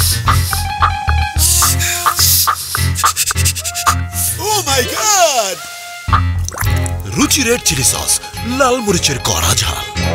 Oh my God! Ruchi red chilli sauce, লাল মরিচের কড়া ঝাল।